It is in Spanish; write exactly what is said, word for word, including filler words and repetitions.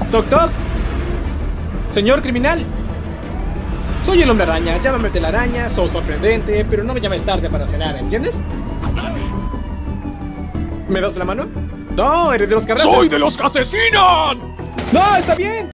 Toc toc. Señor criminal. Soy el hombre araña, llámame telaraña, soy sorprendente, pero no me llames tarde para cenar, ¿entiendes? ¿Me das la mano? No, eres de los que arrasan. ¡Soy de los que asesinan! ¡No, está bien!